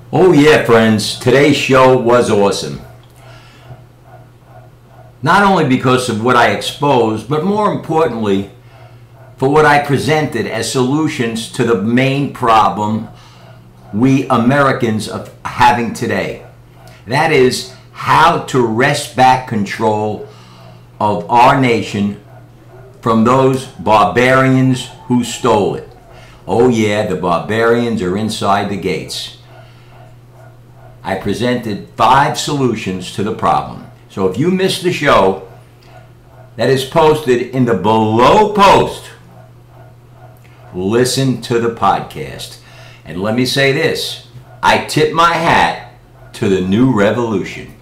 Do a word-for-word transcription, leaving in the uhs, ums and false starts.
Oh yeah, friends, today's show was awesome. Not only because of what I exposed, but more importantly, for what I presented as solutions to the main problem we Americans are having today. That is how to wrest back control of our nation from those barbarians who stole it. Oh yeah, the barbarians are inside the gates. I presented five solutions to the problem. So if you missed the show, that is posted in the below post. Listen to the podcast. And let me say this, I tip my hat to the new revolution.